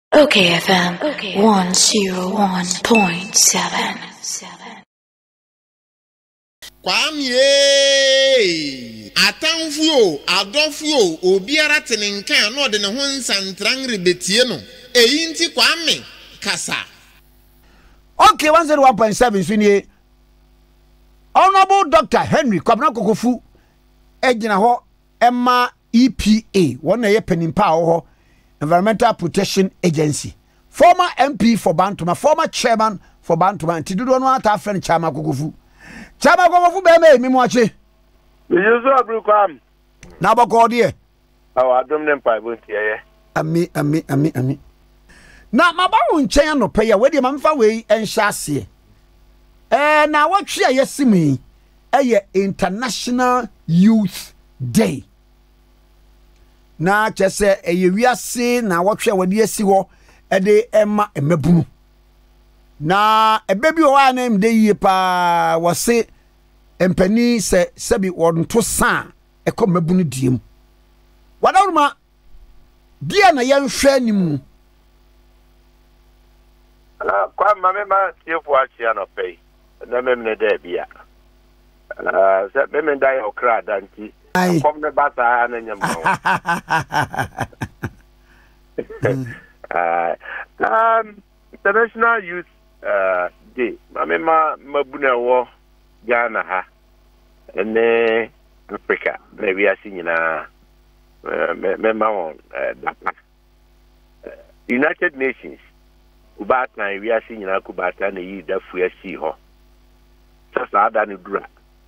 Okay, FM. Okay. 101.7. Kwamye atamfuo adofo obiara tenenkan no de ne ho nsantran rebetie no eyi nti kwame kasa. Okay, 101.7 swinye Honorable Dr. Henry Kwabena Kokofu ejina ho Emma EPA wona ye penimpa ho Environmental Protection Agency, former MP for Bantuma, former chairman for Bantuma, Tidudu no ata friend Chama Kokofu. Chama Kokofu be me mwache. You so Abrukam. Na bako die. Awa adom nem pa bo tie ye. Ami. Na mabawo nchen no pe ya we de mamfa we enhya ase. Na watwe ayesimi eye International Youth Day. Na chese eye wiase na wotwe wade asi ho ede ema emabunu na ebebi o wa na mde yie pa wose empani se sebi wonto sa ekomabunu diem wadawruma dia na yenhwe animu kwa mame ma tiefu achi anope na memne de bia se memne dai okra danti kom ne bata na nyam International Youth Day mame ma mabuna wo Ghana ha ene Africa na wi asinyina memma won data United Nations ubata wi asinyina kubata na yi dafu asi ho sasa ada ne dura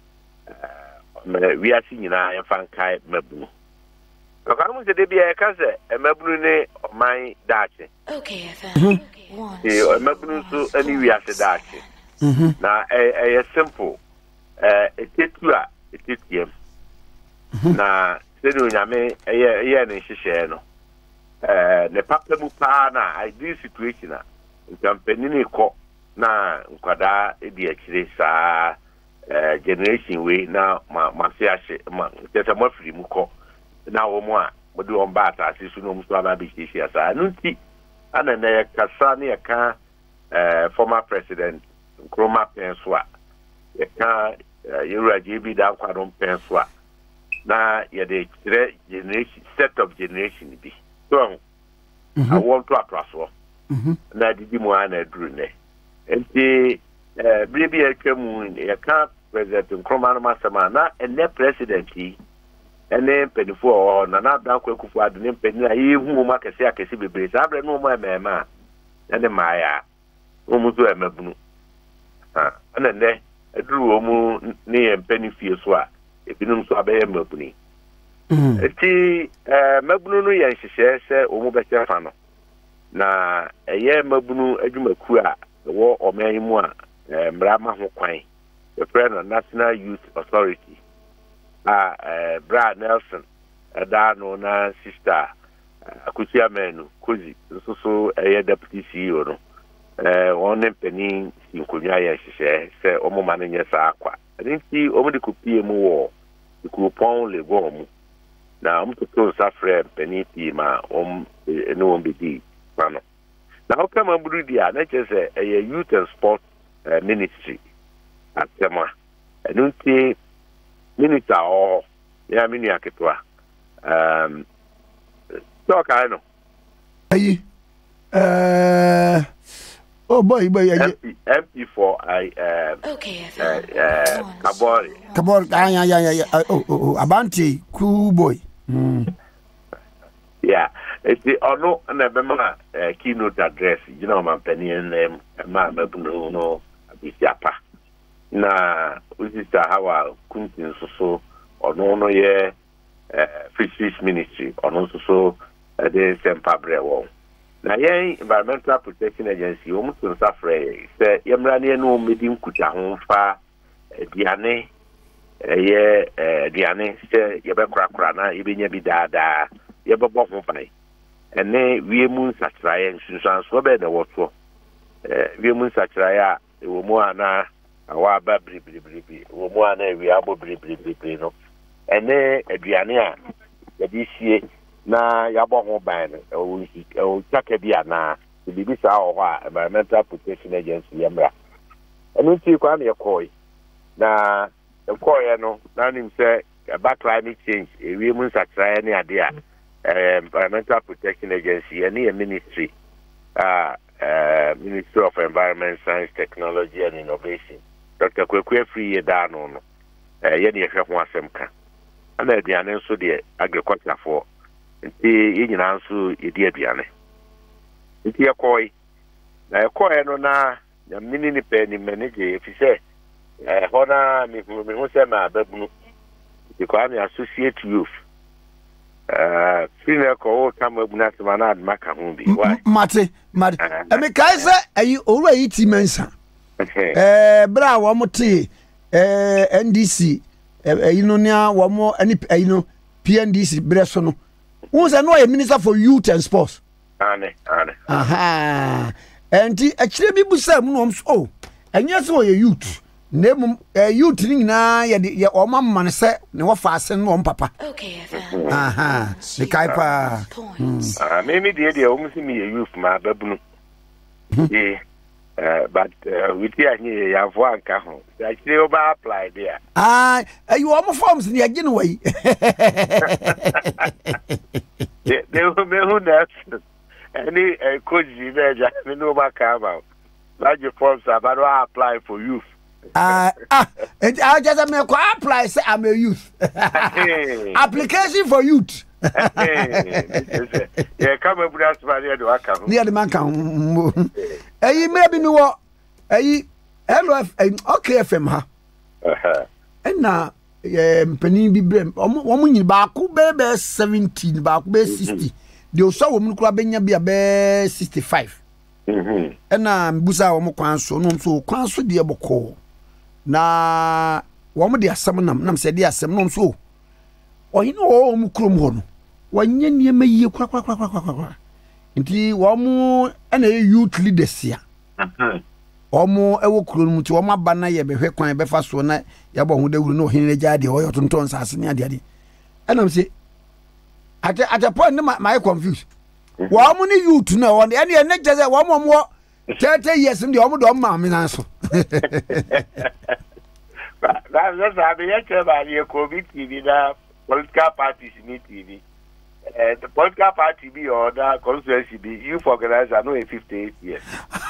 we are seeing a fan kai mabunu. Okamu se debi e kase e mabunu ne oman dache. Okay, FM. E mabunu so ani we are dache. Na e simple. Etetua etetiem. Na se no nyame e ne hihye no. Ne papa mu pa na ideal situation na nkampani ne ko na nkwada e di akire saa generation we na masiashe tete mafiri muko na wo mu a mode on ba ta asisu no muso aba bi hihia saa nti ana na kasa ne ka former president Nkrumah Penswa ka Yewura JB da kwadon Penswa na ye de kire generation set of generation bi so I want to apraso na didi mu ana duru ne nti Bibi Ekemu, a camp president in Cromanama na and the president, and then penny for Nana Danko for the name Penny, who make a say I can see Brace, I no more mamma, and the Maya, almost to a mabunu. And then I drew almost near Penny Fioswa, if you know so a bear mabuni. Mabunu, and she says, almost better fano. Na a year mabunu, a jumakua, the war or Maymoa. Mrama Hokwain, the friend of National Youth Authority, Brad Nelson, Dano na sister, Akusia Menu, Kuzi, so a deputy CEO, one penny in Kunya, she said, Omo Mananya Aqua. I didn't see over the Kupia Mo, the coupon le warm. Now, I'm to close that friend, Penny Pima, no one be Now, how come I'm Brudia, not just a youth and sport ministry at Tema. I don't see minister or Yamini Aketwa. Talk, I know. Oh boy, MP for Okay, Kabori. Yeah. Oh, Abanti, cool boy. Yeah, it's the honor and a keynote address. You know, my penny and them, my no. Isiapa na usista hawa kuntin so ono ye fisheries ministry ono so de sempa brewo na ye Environmental Protection Agency o mutun safre se yemra ne no medim kuta ho fa diane diane se ye be krakra na ye benya bi daada ye be bo ho pai ene wie mun satraye nsunsan so be na woto wie mun satraye wo mu ana awa ba bribri wo mu ana wi abo bribri no ene aduane a yedi sie na yabɔ ho ban no o chaka bi ana bibi saa ho Environmental Protection Agency yamra enu ti kwa me koi na koi no na nim say about climate change we mun sakra ne ade a Environmental Protection Agency any ministry Ministry of Environment, Science, Technology and Innovation Dr. Kwekwe free da no no ye ne hwe ho asem ka ana aduane nso de agriculture for nti yinyina nso yedi aduane nti yakoi na yakoi no na nyamini ni pe ni manage efise hona mi hu se ma babunu nti kwa mi associate youth fina ko kama buna se mana admaka hu bi why mate emi kai se ayi owura yi ti mensa bra wo mote NDC ayi no nia wo mo ani ayi no PNDC bre so no who say no Minister for Youth and Sports ane aha enti akire bi busa mu no so enya se wo ye youth nemu youth ni na ye o mamma ne se ne wo fa ase no papa Okay, aha se kai pa me de o musi mi youth ma babunu but with here you have one ka ho actually over apply there you am forms ni agin way they will me who that any coach measure me no back about large forms about apply for youth I just me apply say I'm a youth application for youth yeah come up with us by the work near the man can maybe me what hello okay FM ha na mpanin bi brem omo nyi ba ko be 17 ba ko be 60 de so wo mu kura benya bia be 65 na mbusa wo kwan so no so kwan so de boko na wo mu de asem nam se de asem no so ohin wo mu krom ho no wanye niema yie kwa nti wo mu na youth leaders ya omo ewo kuro mu ti omo aba na ye behwe kwan be fa so na ya bo ho dawuru no hin reja de o yotonton sase ne ade enam se ate point ne my confused wo mu ni youth na wo ne ne jeze wo mo 30 years ndi omo do ma me nan so that's abi ya cheba ye covid tv da political parties ni tv the political party be or the constituency be youth organizer no 58 years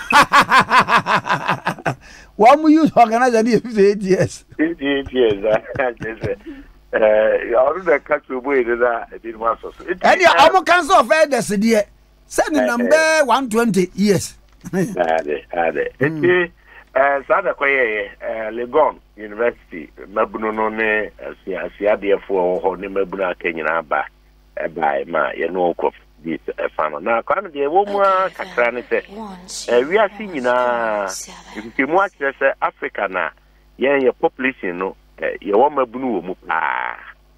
one mu youth organizer ni 58 years 58 years all the country boy that did one so any am council of elders there send number 120 years ade sada kwaye Legon University mabunu no ne asiade fo ho ne mabunu akanyina ba by ma ye no ko this fano na kwa de wo mu kakra ne se wi asi nyina nke mu akire se Africa na ye population no ye wo mabunu wo mu pa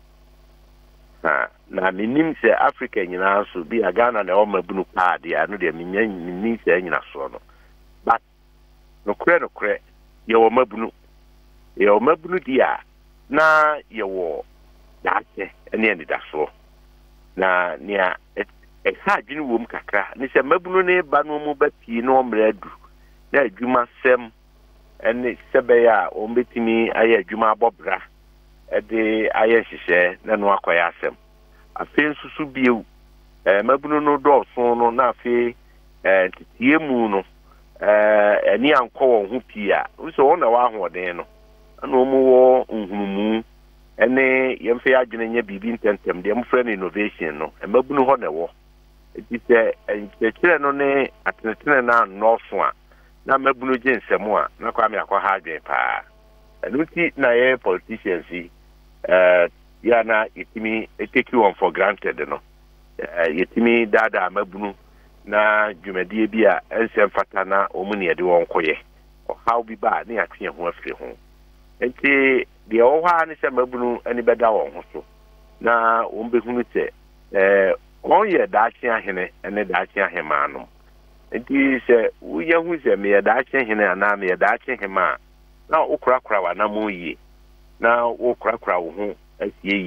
na minim se Africa nyina so bi Ghana na wo mabunu pa de anu de minni se nyina so no but no kre ye wo mabunu dia na ye wo dache ene da so na nia ha adwene wom kakra ne se mabunu ne ba no mu ba pii no mradu na adwuma sem ene sebe ya o mbetimi aye adwuma abobra de aye hihye na no akoya asem afen susu biu mabunu no do so no na afi titie mu no eni anko wo ho pia so wona wa ahoden no na omu wo nhumumu ene yemfe adwene nya bibi ntentem de mfre na innovation no mabunu ho na wo ite kire no ne atenetene na noso a na mabunu je nsemu a na kwa me akwa ha adwen pa anuti na ye politicians ya na itimi take you on for granted no yetimi dada mabunu na dwumadie bi a ensem fata na omuni ede won koye how bi ba ne atwe ho afiri ho enti de owa ne se mabunu ani beda won ho so na ombehunu te on ye daachi ahene ene daachi ahema no enti se uye hu se me daachi ahene ana me daachi ahema na ukura wa na moyi na ukura wo ho asieyi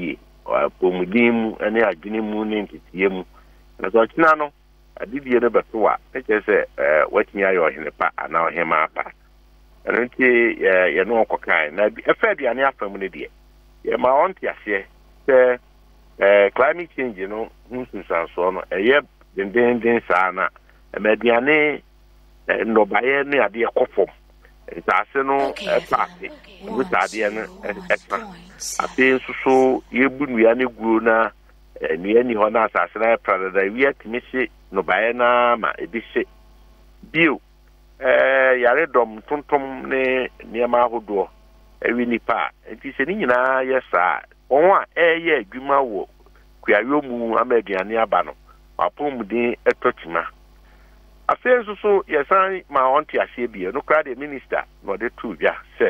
pomudin mu ene adwene mu ne ntitie mu na so kina no adidie no beto a eke se watini ayo ohene pa ana ohema pa eno nti ye no okokan na efa aduane afam ne de ye ma onti ase se climate change no hunsunsanso no eye den sana mediane no baye ne ade ekofom ntase no paati mutade no efa ape so yebu nua ne guo na nua ni ho na asase na prada wi atimishi no baye na ma ebihye bio yare dom tontom ne niema ahodo ewi nipa enti se ni nyina yesa won a eye adwuma wo kuayo mu amaduane aba no apomudin etochima afen so yesan ma onti ase bia no kra the minister no de tu bia say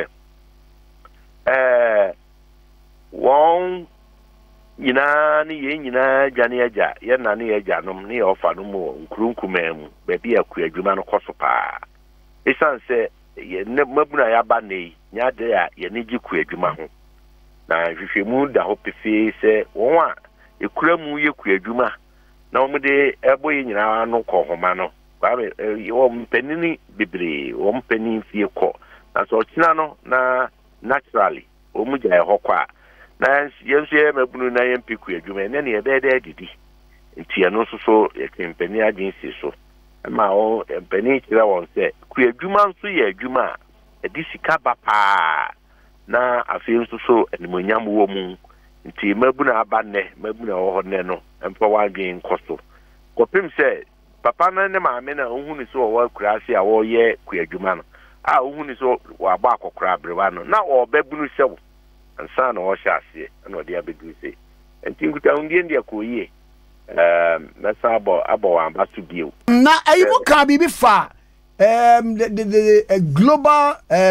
won nyina ni ye nyina dwane agya ye na ne agya nom ne ofa no mu nkurunkumam ba bia kuadwuma no koso pa esan se ye ne mabuna ya ba nei nya de ya ye ne gi kuadwuma ho na hwehwemu da ho pefe se won a ekuramu ye kuadwuma na omde ebo ye nyina no kohoma no kwabe won penini bibre won penin fie ko na so kina no na naturally omuja e hokwa na yense mabunu na yempi kuadwuma ne ne ebe de didi nti eno so ekempeni agency so ma o empeni kira won se kuadwuma nso ye adwuma edisika bapa na afie so enimonyam wo mu nti mabuna abanne mabuna wo ho ne no empa wadwen koso kopim se papa na ne maame na ohunu so wo kurase a wo ye kuadwuma no a ohunu so wa ba akokora brewa no na obabunu sewo ansa na wo hyase na odi abedu se nti nguta hundie ndia koyie na sabo abo wa ambasu bio na ayibu ka bibi fa the global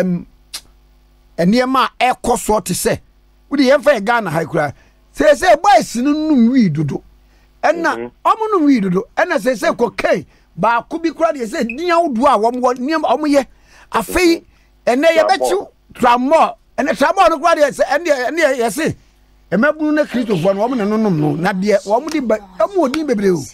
eniema ekoso te se wudi yemfa Ghana haikura se boys nunum wi dodo enna omunum wi dodo enna se kokai ba ko bi kura de se dia wodo a wom ye afei ene ye betu tramo ene tramo no kura de se ene ye se emabunu na Christopher no wom nunum no na de wom di ba amu odin bebre o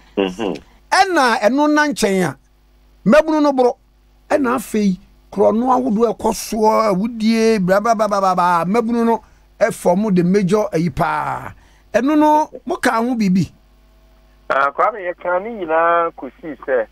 enna eno na nchen a mabunu no bro enna afei krono awodo ekoso awudie bla bla bla bla mabunu no form the major ayipa eno no muka ho bibi kwa me kan ni nyina kosi se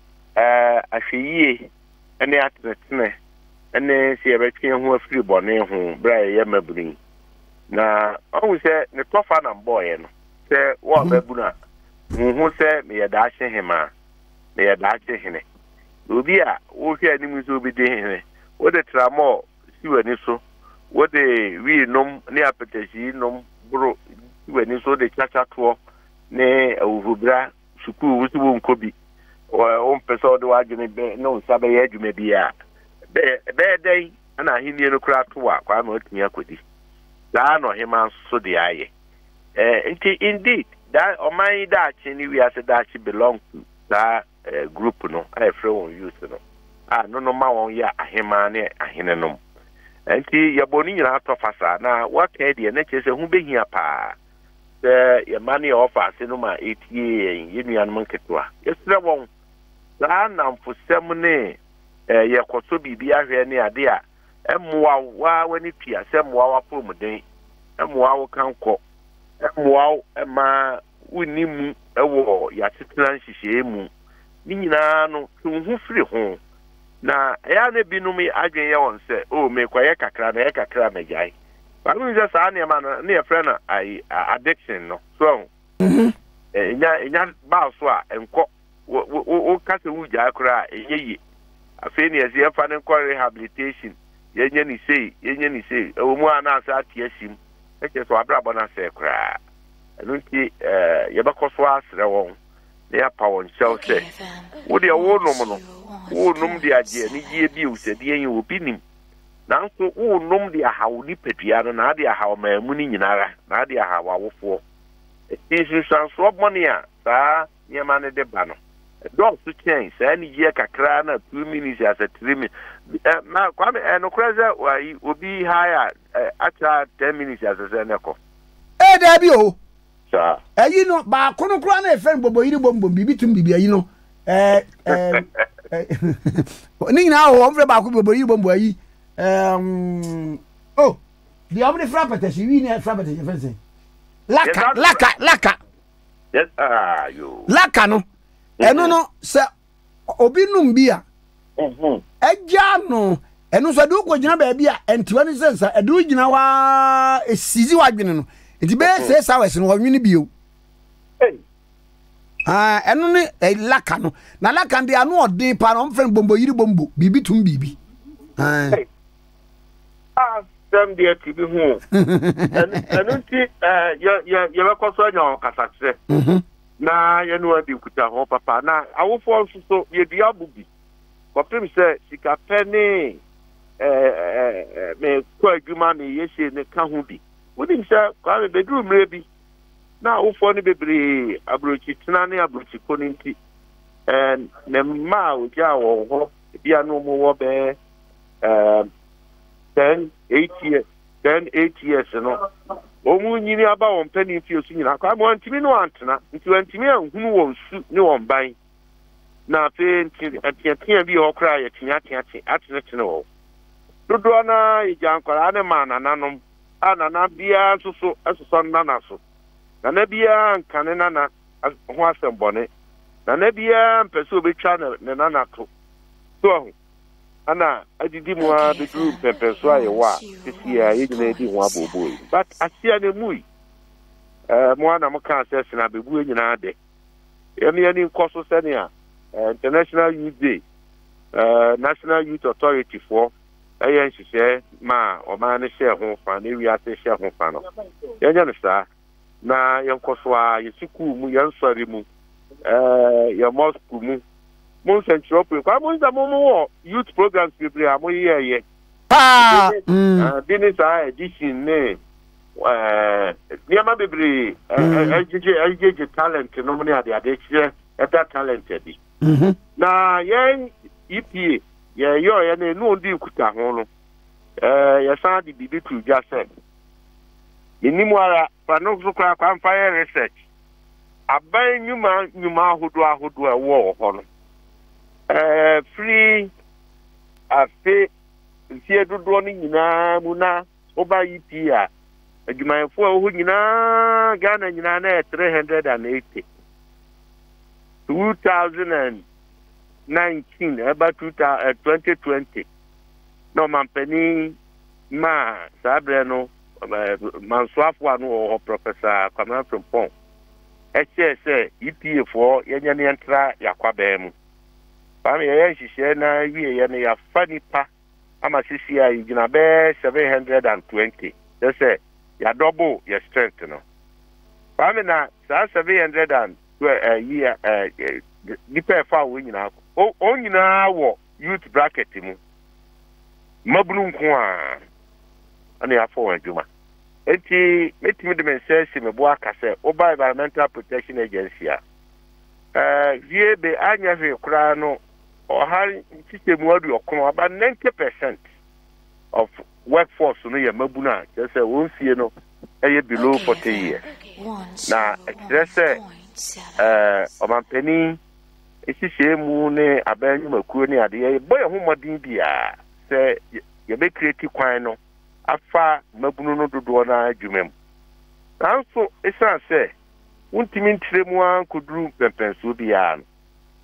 ahweyie ene atretene ene se yebetwe ho afiri bone ho bra ye mabuni na owu se ne tofa na boy no se wo mabunu a hu se me yeda ahye hema me yeda ahye hene obi a wo hwe anim so obi de hene wo de tramo siwani so what they we nom ne apetesi nom bro we so de chacha to ne ovubra suku wusu nkobi o mpesa de wadwene be no sabe ye adwuma bia be dai ana hinie no kura to a kwa ma otumi akodi da no hema so de aye indeed that omai da chini we as that belong to that group no I friend youth no no ma won ya ahema ne ahene no enti yaboni nyina atofasa na waka de na chese hu behia pa ye mani offer se no ma etie yenuanom nketwa yesre won la na mfosem ne ye koso bibia hwe ne ade a emwa wa wani tua se mwa wa pomuden emwa wo kanko emwa ema unimu ewo ya titran hihye mu ni nyina no hu firi ho na ya ne binum adwen ye won se o me kwaye kakra na ye kakra megai ba mu je sa ne ma no ne friend na addiction no so enya ba so a enko o kase wuja akra enyeyi afi ne ye fa ne ko rehabilitation yenye ni sei o mu ana asa atiasim eke so abrabo na se kra enunti ye ba koso asre won ne ya pa won shell se wo de wo no mo no wo num de age ni gie bi o se de yen obi nim nanso wo num de ahawo ni pedua no na de ahawo maamu ni nyinara na de ahawo awofo etinsu sanso oboni a saa nyema ne de ba no dog to change say ni gie kakra na 2 minutes as a 3 minutes na kwa no crazy obi higher acha 10 minutes as a neko there be o. Sir. You know, ba kono kura na efen bobo yiri bombo bibi tum bibi you know. Ni na o mfre ba ko bobo yiri bombo ayi. Oh, the omni frappete she we near frappete je fense. Laka. Yes, you. Laka no. Eno no se obi num bia. Eja no. Eno so de ko gina ba bia entiwa ni sensa edu gina wa esizi wa dwene no. Enti be say sawes no wonwini bio. Eno ni laka no. Na laka ndi anu odin pa no mfren bombo yiri bombo bibi tum bibi. Them there to be home. And you are concerned on Cassace. Na you know the Kuta ho papa. Na I will fall so ye diabubi. But him say she ka penny me kwa juma me yesi ne ka ho bi. Wodi say kwa bedroom maybe. Na wo for ni bebre abrochi tena ne abrochi koninti. And ne ma o ja wo ho bia no mo wo be 10, 8 years, you know. Omu nyini aba on penny fio so nyina kwa mo antimi no antena nti antimi anhunu won su ne won ban na fe nti atiatia bi okra ya tinya atene wo dodo na ijankwara ne ma nananom anana bia so nana so na bia nkane nana ho asembone na bia mpese obetwa ne nana to so ana adidi mu a bedru pepe so ayewa tisi ya yegina edi ho aboboy but asia ne mui mo ana mo kan access na bebu enyina de yemi nkoso senia International Youth Day National Youth Authority for ayen hihye ma o ma ne hye ho fa ne wi ate hye ho fa no yenya no sa na yenkoso a yesiku mu yensori mu ya mosque mu mon central kwa mo nza mo youth programs people am ye business edition ne niama bebre ejije talent no mo ne ade kire eta talented na yen EPA ye na enu ndi kuta ho no ye san di bibi tu jase enimu ara pa no so kwa fire research aban nyuma ahodo ewo ho no free afi ntie dodo ni nyina mu na oba EPA adwumayefo ho nyina Ghana nyina na 380 2019 about 2020 no mampani ma sabre no mansuafo anu Professor Kwame Frimpong say EPA for yenya ne entra yakwa mu Pami ya shishe na wiye ya ne ya fanipa ama sisi ya igina be 720. That's ya double your strength no. Pami na sa 700 year dipe fa wo nyina ko. O nyina wo youth bracket mu. Mabunu nko a ana ya fo adwuma. Enti metimi de mense me bo aka se Oba Environmental Protection Agency a vie be anya hwe kura no or system word about 90% of workforce no ye mabuna just say won fie no below 40 years. Na just say omampani isi mu ne abanyu makuro ne ade ye boy ho modin bia say ye be create kwan no afa mabunu no dodo na adwumem. Nanso isa say wontimi ntremu an koduru pempenso bia no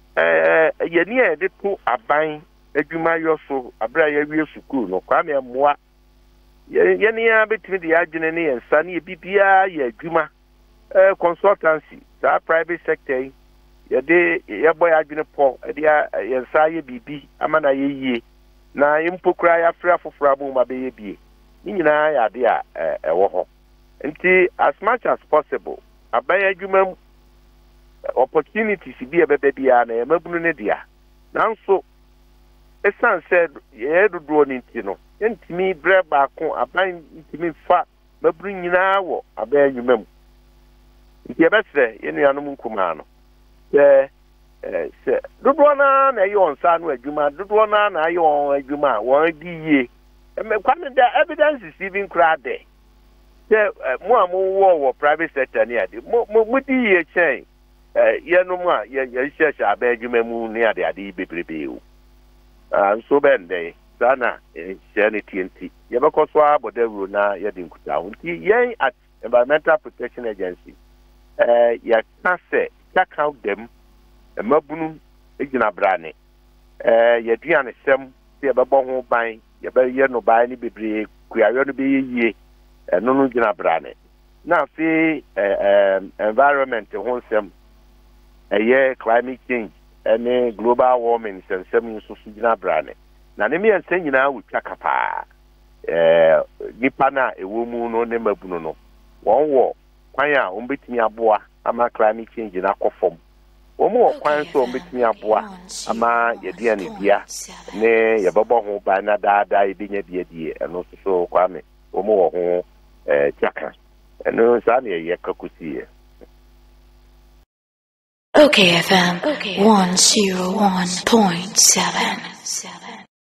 yeni e de to aban adwuma yoso abra ya wie sukuu no kwa me moa yeni ya betimi de agene ne yensa ne bibia ya adwuma consultancy that private sector ya de ya boy agene po de yensa ye bibi amana ye yie na impokura ya fra fofora bo ma be ye bie ni nyina ya de a ewo ho nti as much as possible aban adwuma opportunities be a baby and a mabunu ne dia nanso esan said ye do do ntino ntimi bre ba ko aban ntimi fa mabunu nyina wo aban nwumam nti e besre ye nuanom nkuma no se dodo na ye onsa no adwuma dodo na ye on adwuma won di ye kwame da evidence is even crowded mo war private sector near the mo di chain. No more, share Benjamin near the Adi Baby. So Ben day, Dana, TNT. Yabakoswa, but they will not yet in Kuta. Yea at Environmental Protection Agency. Ya can't say, check out them, a Mabunu, Igna Brane. Yadian Sem, the Babon buying, Yabe no buy any baby, we are going to be ye, and no Gina Brane. Now, see, environment, won't some. Climate change and global warming and some Susina Brane. Nanemi and saying now with Chakapa, Nipana, a woman no name of Bruno. One war, Quaya, Umbitia Boa, Ama climate change in Aquaform. One more, Quaya, so Umbitia Boa, Ama, Yadian, Dia, Ne, Yababa, who by Nada, being a dear, and also so Kwame, one more, Chaka, and no Zania Yakakusi. Okay, FM 101.7.